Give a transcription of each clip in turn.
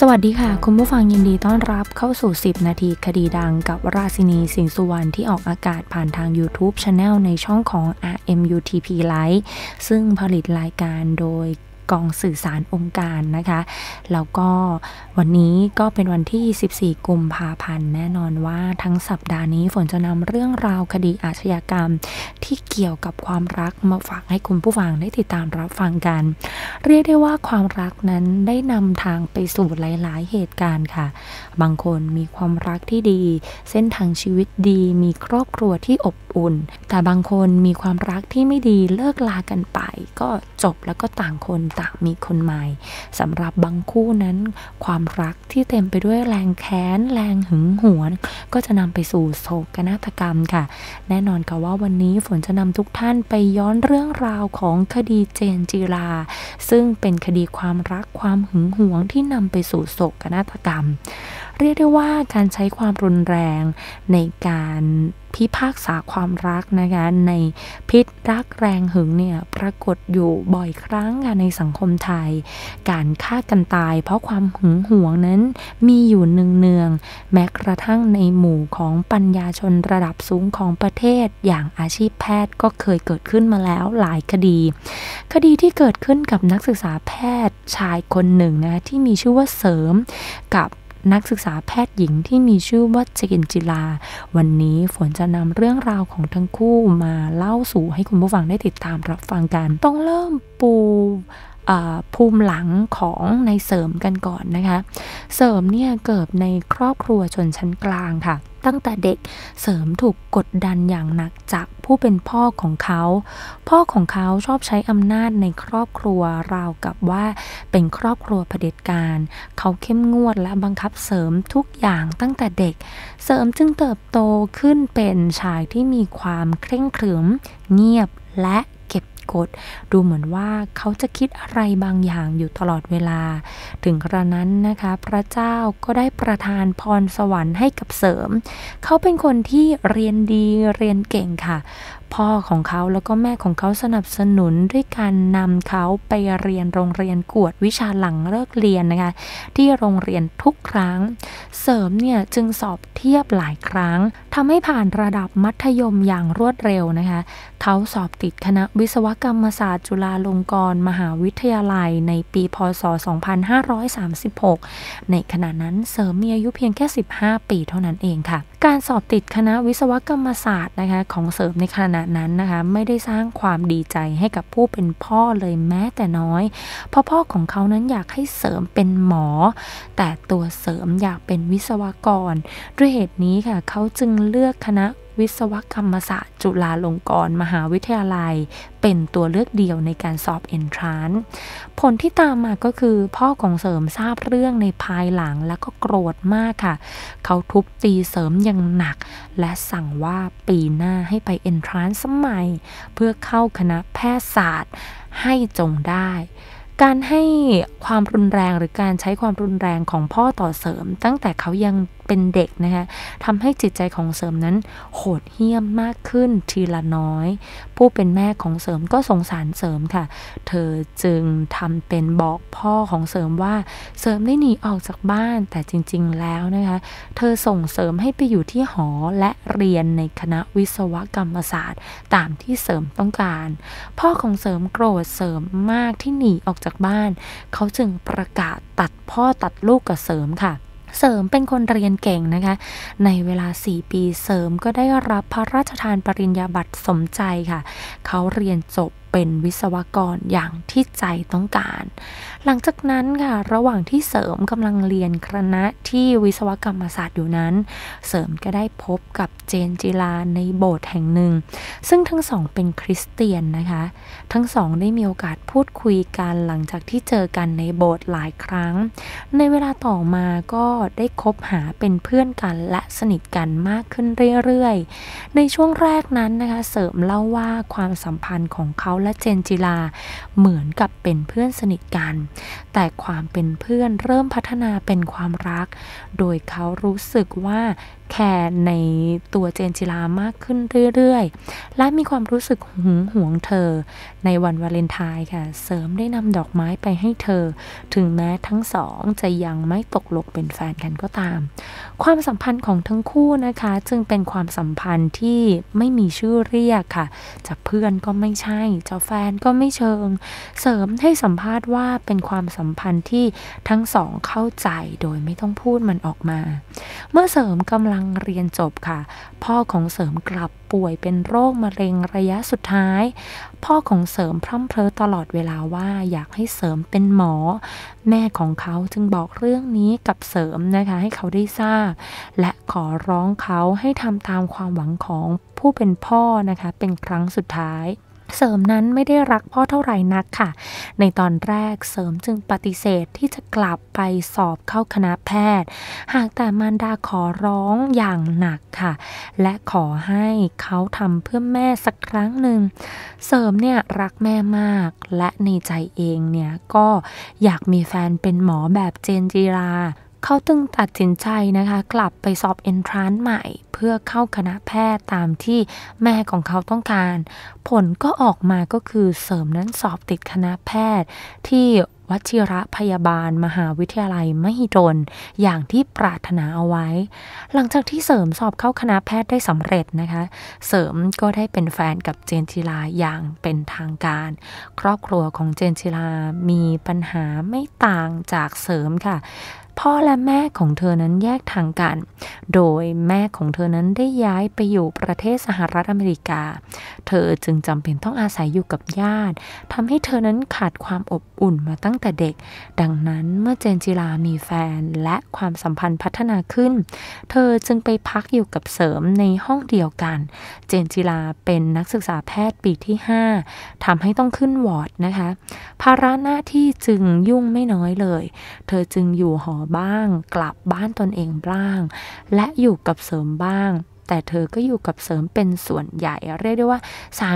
สวัสดีค่ะคุณผู้ฟังยินดีต้อนรับเข้าสู่10นาทีคดีดังกับราชินีสิงห์สุวรรณที่ออกอากาศผ่านทาง YouTube Channel ในช่องของ RMUTP Live ซึ่งผลิตรายการโดยกองสื่อสารองค์การนะคะแล้วก็วันนี้ก็เป็นวันที่14กุมภาพันธ์แน่นอนว่าทั้งสัปดาห์นี้ฝนจะนำเรื่องราวคดีอาชญากรรมที่เกี่ยวกับความรักมาฝากให้คุณผู้ฟังได้ติดตามรับฟังกันเรียกได้ว่าความรักนั้นได้นำทางไปสู่หลายๆเหตุการณ์ค่ะบางคนมีความรักที่ดีเส้นทางชีวิตดีมีครอบครัวที่อบอุ่นแต่บางคนมีความรักที่ไม่ดีเลิกลากันไปก็จบแล้วก็ต่างคนต่างมีคนใหม่สำหรับบางคู่นั้นความรักที่เต็มไปด้วยแรงแค้นแรงหึงหวงก็จะนำไปสู่โศกนาฏกรรมค่ะแน่นอนค่ะว่าวันนี้ฝนจะนำทุกท่านไปย้อนเรื่องราวของคดีเจนจิราซึ่งเป็นคดีความรักความหึงหวงที่นำไปสู่โศกนาฏกรรมเรียกได้ว่าการใช้ความรุนแรงในการพิพากษาความรักนะคะในพิษรักแรงหึงเนี่ยปรากฏอยู่บ่อยครั้งในสังคมไทยการฆ่ากันตายเพราะความหึงหวงนั้นมีอยู่เนืองๆแม้กระทั่งในหมู่ของปัญญาชนระดับสูงของประเทศอย่างอาชีพแพทย์ก็เคยเกิดขึ้นมาแล้วหลายคดีที่เกิดขึ้นกับนักศึกษาแพทย์ชายคนหนึ่งนะที่มีชื่อว่าเสริมกับนักศึกษาแพทย์หญิงที่มีชื่อว่าเจนจิราวันนี้ฝนจะนำเรื่องราวของทั้งคู่มาเล่าสู่ให้คุณผู้ฟังได้ติดตามรับฟังกันต้องเริ่มปูภูมิหลังของในเสริมกันก่อนนะคะเสริมเนี่ยเกิดในครอบครัวชนชั้นกลางค่ะตั้งแต่เด็กเสริมถูกกดดันอย่างหนักจากผู้เป็นพ่อของเขาชอบใช้อำนาจในครอบครัวราวกับว่าเป็นครอบครัวเผด็จการเขาเข้มงวดและบังคับเสริมทุกอย่างตั้งแต่เด็กเสริมจึงเติบโตขึ้นเป็นชายที่มีความเคร่งขรึมเงียบและเก็บกดดูเหมือนว่าเขาจะคิดอะไรบางอย่างอยู่ตลอดเวลาถึงกระนั้นนะคะพระเจ้าก็ได้ประทานพรสวรรค์ให้กับเสริมเขาเป็นคนที่เรียนดีเรียนเก่งค่ะพ่อของเขาแล้วก็แม่ของเขาสนับสนุนด้วยการนำเขาไปเรียนโรงเรียนกวดวิชาหลังเลิกเรียนนะคะที่โรงเรียนทุกครั้งเสริมเนี่ยจึงสอบเทียบหลายครั้งทำให้ผ่านระดับมัธยมอย่างรวดเร็วนะคะเขาสอบติดคณะวิศวกรรมศาสตร์จุฬาลงกรณ์มหาวิทยาลัยในปีพ.ศ. 2536ในขณะนั้นเสริมมีอายุเพียงแค่15ปีเท่านั้นเองค่ะการสอบติดคณะวิศวกรรมศาสตร์นะคะของเสริมในขณะนั้นนะคะไม่ได้สร้างความดีใจให้กับผู้เป็นพ่อเลยแม้แต่น้อยเพราะพ่อของเขานั้นอยากให้เสริมเป็นหมอแต่ตัวเสริมอยากเป็นวิศวกรด้วยเหตุนี้ค่ะเขาจึงเลือกคณะวิศวกรรมศาสตร์จุฬาลงกรณ์มหาวิทยาลัยเป็นตัวเลือกเดียวในการสอบเอนทรานซ์ผลที่ตามมาก็คือพ่อของเสริมทราบเรื่องในภายหลังแล้วก็โกรธมากค่ะเขาทุบตีเสริมอย่างหนักและสั่งว่าปีหน้าให้ไปเอนทรานซ์สมัยเพื่อเข้าคณะแพทยศาสตร์ให้จงได้การให้ความรุนแรงหรือการใช้ความรุนแรงของพ่อต่อเสริมตั้งแต่เขายังเป็นเด็กนะคะทำให้จิตใจของเสริมนั้นโหดเหี้ยมมากขึ้นทีละน้อยผู้เป็นแม่ของเสริมก็สงสารเสริมค่ะเธอจึงทำเป็นบอกพ่อของเสริมว่าเสริมได้หนีออกจากบ้านแต่จริงๆแล้วนะคะเธอส่งเสริมให้ไปอยู่ที่หอและเรียนในคณะวิศวกรรมศาสตร์ตามที่เสริมต้องการพ่อของเสริมโกรธเสริมมากที่หนีออกจากบ้านเขาจึงประกาศตัดพ่อตัดลูกกับเสริมค่ะเสริมเป็นคนเรียนเก่งนะคะในเวลา4ปีเสริมก็ได้รับพระราชทานปริญญาบัตรสมใจค่ะเขาเรียนจบเป็นวิศวกรอย่างที่ใจต้องการหลังจากนั้นค่ะระหว่างที่เสริมกำลังเรียนคณะที่วิศวกรรมศาสตร์อยู่นั้นเสริมก็ได้พบกับเจนจิราในโบสถ์แห่งหนึ่งซึ่งทั้งสองเป็นคริสเตียนนะคะทั้งสองได้มีโอกาสพูดคุยกันหลังจากที่เจอกันในโบสถ์หลายครั้งในเวลาต่อมาก็ได้คบหาเป็นเพื่อนกันและสนิทกันมากขึ้นเรื่อยๆในช่วงแรกนั้นนะคะเสริมเล่าว่าความสัมพันธ์ของเขาและเจนจิลาเหมือนกับเป็นเพื่อนสนิทกันแต่ความเป็นเพื่อนเริ่มพัฒนาเป็นความรักโดยเขารู้สึกว่าแคร์ในตัวเจนจิลามากขึ้นเรื่อยๆและมีความรู้สึกหึงหวงเธอในวันวาเลนไทน์ค่ะเสริมได้นำดอกไม้ไปให้เธอถึงแม้ทั้งสองจะยังไม่ตกลงเป็นแฟนกันก็ตามความสัมพันธ์ของทั้งคู่นะคะจึงเป็นความสัมพันธ์ที่ไม่มีชื่อเรียกค่ะจะเพื่อนก็ไม่ใช่จะแฟนก็ไม่เชิงเสริมให้สัมภาษณ์ว่าเป็นความสัมพันธ์ที่ทั้งสองเข้าใจโดยไม่ต้องพูดมันออกมาเมื่อเสริมกำลังเรียนจบค่ะพ่อของเสริมกลับป่วยเป็นโรคมะเร็งระยะสุดท้ายพ่อของเสริมพร่ำเพ้อตลอดเวลาว่าอยากให้เสริมเป็นหมอแม่ของเขาจึงบอกเรื่องนี้กับเสริมนะคะให้เขาได้ทราบและขอร้องเขาให้ทำตามความหวังของผู้เป็นพ่อนะคะเป็นครั้งสุดท้ายเสริมนั้นไม่ได้รักพ่อเท่าไหร่นักค่ะในตอนแรกเสริมจึงปฏิเสธที่จะกลับไปสอบเข้าคณะแพทย์หากแต่มารดาขอร้องอย่างหนักค่ะและขอให้เขาทำเพื่อแม่สักครั้งหนึ่งเสริมเนี่ยรักแม่มากและในใจเองเนี่ยก็อยากมีแฟนเป็นหมอแบบเจนจิราเขาจึงตัดสินใจนะคะกลับไปสอบเอนทรานซ์ใหม่เพื่อเข้าคณะแพทย์ตามที่แม่ของเขาต้องการผลก็ออกมาก็คือเสริมนั้นสอบติดคณะแพทย์ที่วชิรพยาบาลมหาวิทยาลัยมหิดลอย่างที่ปรารถนาเอาไว้หลังจากที่เสริมสอบเข้าคณะแพทย์ได้สำเร็จนะคะเสริมก็ได้เป็นแฟนกับเจนจิราอย่างเป็นทางการครอบครัวของเจนจิรามีปัญหาไม่ต่างจากเสริมค่ะพ่อและแม่ของเธอนั้นแยกทางกันโดยแม่ของเธอนั้นได้ย้ายไปอยู่ประเทศสหรัฐอเมริกาเธอจึงจำเป็นต้องอาศัยอยู่กับญาติทำให้เธอนั้นขาดความอบอุ่นมาตั้งแต่เด็กดังนั้นเมื่อเจนจิรามีแฟนและความสัมพันธ์พัฒนาขึ้นเธอจึงไปพักอยู่กับเสริมในห้องเดียวกันเจนจิราเป็นนักศึกษาแพทย์ปีที่5ทำให้ต้องขึ้นวอร์ดนะคะภาระหน้าที่จึงยุ่งไม่น้อยเลยเธอจึงอยู่หอบ้างกลับบ้านตนเองบ้างและอยู่กับเสริมบ้างแต่เธอก็อยู่กับเสริมเป็นส่วนใหญ่เรียกได้ว่า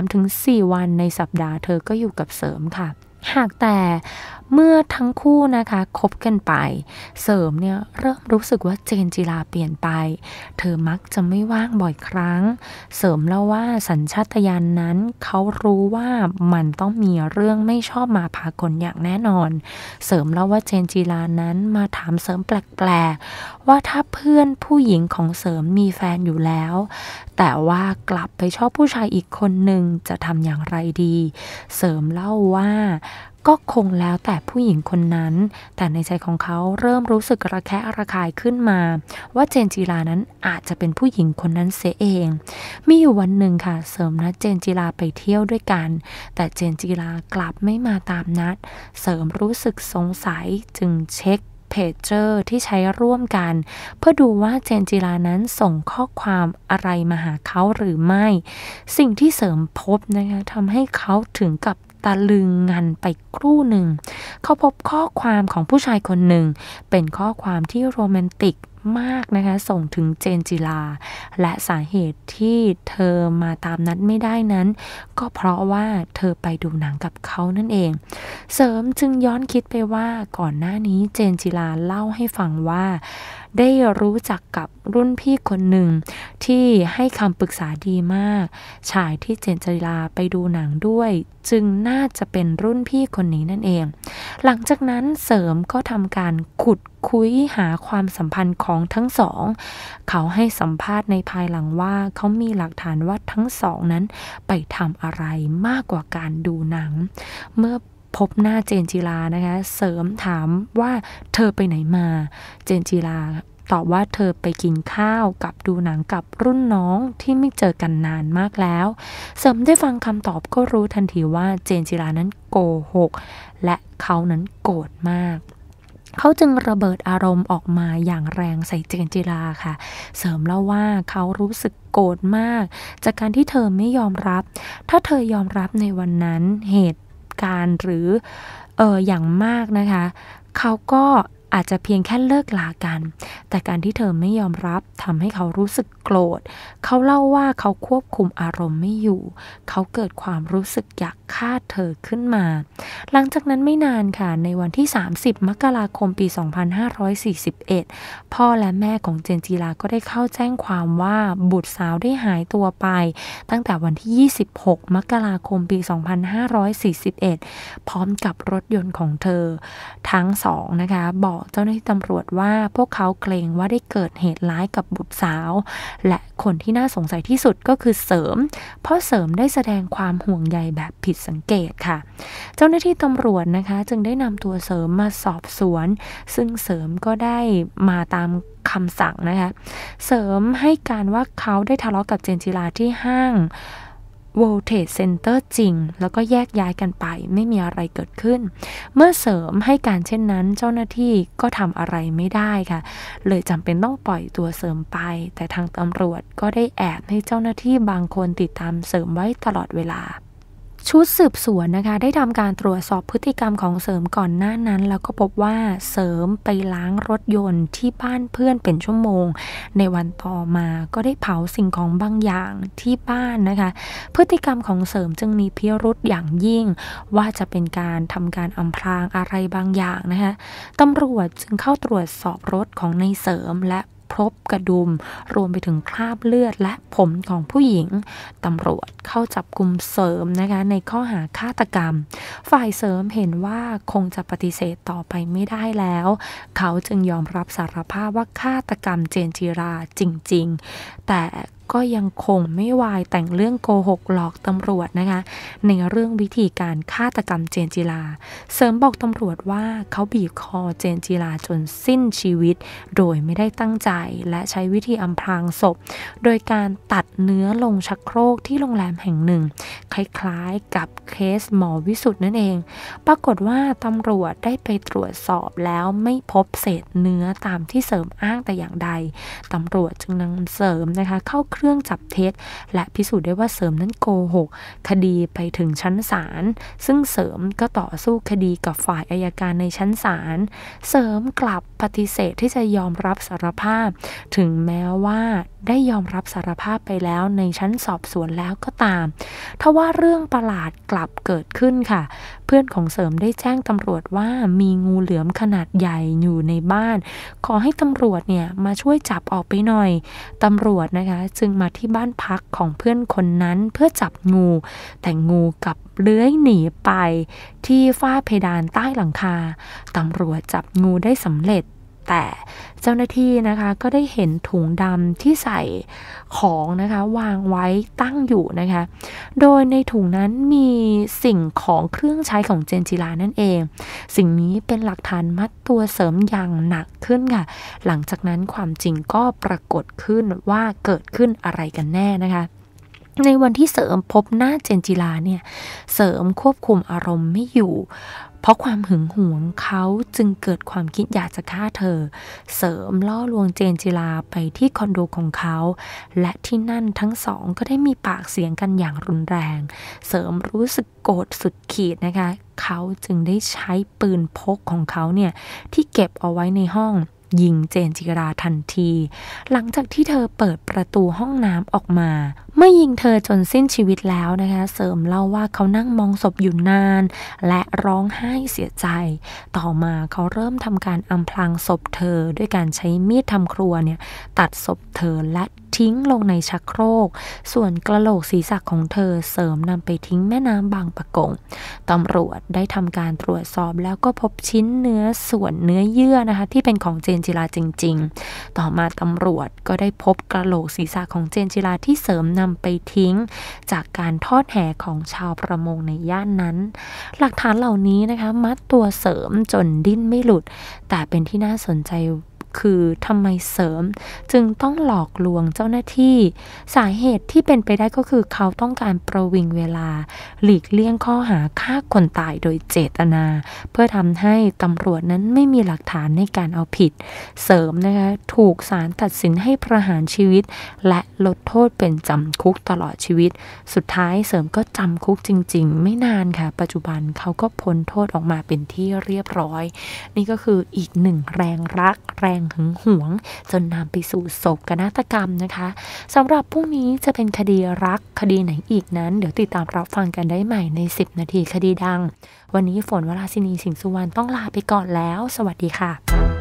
3-4 วันในสัปดาห์เธอก็อยู่กับเสริมค่ะหากแต่เมื่อทั้งคู่นะคะคบกันไปเสริมเนี่ยเริ่มรู้สึกว่าเจนจิราเปลี่ยนไปเธอมักจะไม่ว่างบ่อยครั้งเสริมเล่าว่าสัญชาตญาณนั้นเขารู้ว่ามันต้องมีเรื่องไม่ชอบมาพากลอย่างแน่นอนเสริมเล่าว่าเจนจิรานั้นมาถามเสริมแปลกๆว่าถ้าเพื่อนผู้หญิงของเสริมมีแฟนอยู่แล้วแต่ว่ากลับไปชอบผู้ชายอีกคนหนึ่งจะทำอย่างไรดีเสริมเล่าว่าก็คงแล้วแต่ผู้หญิงคนนั้นแต่ในใจของเขาเริ่มรู้สึกระแคะระคายขึ้นมาว่าเจนจิรานั้นอาจจะเป็นผู้หญิงคนนั้นเสียเองมีอยู่วันหนึ่งค่ะเสริมนัดเจนจิราไปเที่ยวด้วยกันแต่เจนจิรากลับไม่มาตามนัดเสริมรู้สึกสงสัยจึงเช็คเพจเจอร์ที่ใช้ร่วมกันเพื่อดูว่าเจนจิรานั้นส่งข้อความอะไรมาหาเขาหรือไม่สิ่งที่เสริมพบนะคะทำให้เขาถึงกับตะลึงงันไปครู่หนึ่งเขาพบข้อความของผู้ชายคนหนึ่งเป็นข้อความที่โรแมนติกมากนะคะส่งถึงเจนจิราและสาเหตุที่เธอมาตามนัดไม่ได้นั้นก็เพราะว่าเธอไปดูหนังกับเขานั่นเองเสริมจึงย้อนคิดไปว่าก่อนหน้านี้เจนจิราเล่าให้ฟังว่าได้รู้จักกับรุ่นพี่คนหนึ่งที่ให้คำปรึกษาดีมากชายที่เจนจิราไปดูหนังด้วยจึงน่าจะเป็นรุ่นพี่คนนี้นั่นเองหลังจากนั้นเสริมก็ทำการขุดคุยหาความสัมพันธ์ของทั้งสองเขาให้สัมภาษณ์ในภายหลังว่าเขามีหลักฐานว่าทั้งสองนั้นไปทำอะไรมากกว่าการดูหนังเมื่อพบหน้าเจนจิรานะคะเสริมถามว่าเธอไปไหนมาเจนจิราตอบว่าเธอไปกินข้าวกับดูหนังกับรุ่นน้องที่ไม่เจอกันนานมากแล้วเสริมได้ฟังคำตอบก็รู้ทันทีว่าเจนจิรานั้นโกหกและเขานั้นโกรธมากเขาจึงระเบิดอารมณ์ออกมาอย่างแรงใส่เจนจิราค่ะเสริมเล่าว่าเขารู้สึกโกรธมากจากการที่เธอไม่ยอมรับถ้าเธอยอมรับในวันนั้นเหตุการณ์หรืออย่างมากนะคะเขาก็อาจจะเพียงแค่เลิกลากันแต่การที่เธอไม่ยอมรับทำให้เขารู้สึกโกรธเขาเล่าว่าเขาควบคุมอารมณ์ไม่อยู่เขาเกิดความรู้สึกอยากฆ่าเธอขึ้นมาหลังจากนั้นไม่นานค่ะในวันที่30 มกราคมปี 2541พ่อและแม่ของเจนจิราก็ได้เข้าแจ้งความว่าบุตรสาวได้หายตัวไปตั้งแต่วันที่26 มกราคมปี 2541พร้อมกับรถยนต์ของเธอทั้งสองนะคะบอกเจ้าหน้าที่ตำรวจว่าพวกเขาเกรงว่าได้เกิดเหตุร้ายกับบุตรสาวและคนที่น่าสงสัยที่สุดก็คือเสริมเพราะเสริมได้แสดงความห่วงใยแบบผิดสังเกตค่ะเจ้าหน้าที่ตำรวจนะคะจึงได้นำตัวเสริมมาสอบสวนซึ่งเสริมก็ได้มาตามคำสั่งนะคะเสริมให้การว่าเขาได้ทะเลาะกับเจนจิราที่ห้าง World Trade Center จริงแล้วก็แยกย้ายกันไปไม่มีอะไรเกิดขึ้นเมื่อเสริมให้การเช่นนั้นเจ้าหน้าที่ก็ทำอะไรไม่ได้ค่ะเลยจำเป็นต้องปล่อยตัวเสริมไปแต่ทางตำรวจก็ได้แอบให้เจ้าหน้าที่บางคนติดตามเสริมไว้ตลอดเวลาชุดสืบสวนนะคะได้ทำการตรวจสอบพฤติกรรมของเสริมก่อนหน้านั้นแล้วก็พบว่าเสริมไปล้างรถยนต์ที่บ้านเพื่อนเป็นชั่วโมงในวันต่อมาก็ได้เผาสิ่งของบางอย่างที่บ้านนะคะพฤติกรรมของเสริมจึงมีพิรุธอย่างยิ่งว่าจะเป็นการทำการอำพรางอะไรบางอย่างนะคะตำรวจจึงเข้าตรวจสอบรถของในเสริมและพบกระดุมรวมไปถึงคราบเลือดและผมของผู้หญิงตำรวจเข้าจับกุมเสริมนะคะในข้อหาฆาตกรรมฝ่ายเสริมเห็นว่าคงจะปฏิเสธต่อไปไม่ได้แล้วเขาจึงยอมรับสารภาพว่าฆาตกรรมเจนจิราจริงๆแต่ก็ยังคงไม่วายแต่งเรื่องโกหกหลอกตำรวจนะคะในเรื่องวิธีการฆาตกรรมเจนจิราเสริมบอกตำรวจว่าเขาบีบคอเจนจิราจนสิ้นชีวิตโดยไม่ได้ตั้งใจและใช้วิธีอำพรางศพโดยการตัดเนื้อลงชักโครกที่โรงแรมแห่งหนึ่งคล้ายๆกับเคสหมอวิสุทธ์นั่นเองปรากฏว่าตำรวจได้ไปตรวจสอบแล้วไม่พบเศษเนื้อตามที่เสริมอ้างแต่อย่างใดตำรวจจึงนำเสริมนะคะเข้าเครื่องจับเท็จและพิสูจน์ได้ว่าเสริมนั้นโกหกคดีไปถึงชั้นศาลซึ่งเสริมก็ต่อสู้คดีกับฝ่ายอัยการในชั้นศาลเสริมกลับปฏิเสธที่จะยอมรับสารภาพถึงแม้ว่าได้ยอมรับสารภาพไปแล้วในชั้นสอบสวนแล้วก็ตามทว่าเรื่องประหลาดกลับเกิดขึ้นค่ะเพื่อนของเสริมได้แจ้งตำรวจว่ามีงูเหลือมขนาดใหญ่อยู่ในบ้านขอให้ตำรวจเนี่ยมาช่วยจับออกไปหน่อยตำรวจนะคะจึงมาที่บ้านพักของเพื่อนคนนั้นเพื่อจับงูแต่งูกลับเลื้อยหนีไปที่ฝ้าเพดานใต้หลังคาตำรวจจับงูได้สำเร็จแต่เจ้าหน้าที่นะคะก็ได้เห็นถุงดำที่ใส่ของนะคะวางไว้ตั้งอยู่นะคะโดยในถุงนั้นมีสิ่งของเครื่องใช้ของเจนจิรานั่นเองสิ่งนี้เป็นหลักฐานมัดตัวเสริมอย่างหนักขึ้นค่ะหลังจากนั้นความจริงก็ปรากฏขึ้นว่าเกิดขึ้นอะไรกันแน่นะคะในวันที่เสริมพบหน้าเจนจิราเนี่ยเสริมควบคุมอารมณ์ไม่อยู่เพราะความหึงหวงเขาจึงเกิดความคิดอยากจะฆ่าเธอเสริมล่อลวงเจนจิราไปที่คอนโดของเขาและที่นั่นทั้งสองก็ได้มีปากเสียงกันอย่างรุนแรงเสริมรู้สึกโกรธสุดขีดนะคะเขาจึงได้ใช้ปืนพกของเขาเนี่ยที่เก็บเอาไว้ในห้องยิงเจนจิราทันทีหลังจากที่เธอเปิดประตูห้องน้ำออกมาเมื่อยิงเธอจนสิ้นชีวิตแล้วนะคะเสริมเล่าว่าเขานั่งมองศพอยู่นานและร้องไห้เสียใจต่อมาเขาเริ่มทำการอำพรางศพเธอด้วยการใช้มีดทำครัวเนี่ยตัดศพเธอและทิ้งลงในชักโครกส่วนกระโหลกศีรษะของเธอเสริมนำไปทิ้งแม่น้ำบางปะกงตำรวจได้ทำการตรวจสอบแล้วก็พบชิ้นเนื้อส่วนเนื้อเยื่อนะคะที่เป็นของเจนจิราจริงๆต่อมาตำรวจก็ได้พบกระโหลกศีรษะของเจนจิราที่เสริมนำไปทิ้งจากการทอดแห่ของชาวประมงในย่านนั้นหลักฐานเหล่านี้นะคะมัดตัวเสริมจนดิ้นไม่หลุดแต่เป็นที่น่าสนใจคือทำไมเสริมจึงต้องหลอกลวงเจ้าหน้าที่สาเหตุที่เป็นไปได้ก็คือเขาต้องการประวิงเวลาหลีกเลี่ยงข้อหาฆ่าคนตายโดยเจตนาเพื่อทำให้ตำรวจนั้นไม่มีหลักฐานในการเอาผิดเสริมนะคะถูกศาลตัดสินให้ประหารชีวิตและลดโทษเป็นจำคุกตลอดชีวิตสุดท้ายเสริมก็จำคุกจริงๆไม่นานค่ะปัจจุบันเขาก็พ้นโทษออกมาเป็นที่เรียบร้อยนี่ก็คืออีกหนึ่งแรงรักแรงหึงหวงจนนำไปสู่โศกนาฏกรรมนะคะสำหรับพรุ่งนี้จะเป็นคดีรักคดีไหนอีกนั้นเดี๋ยวติดตามรับฟังกันได้ใหม่ใน10 นาทีคดีดังวันนี้ฝนวราศินีสิงห์สุวรรณต้องลาไปก่อนแล้วสวัสดีค่ะ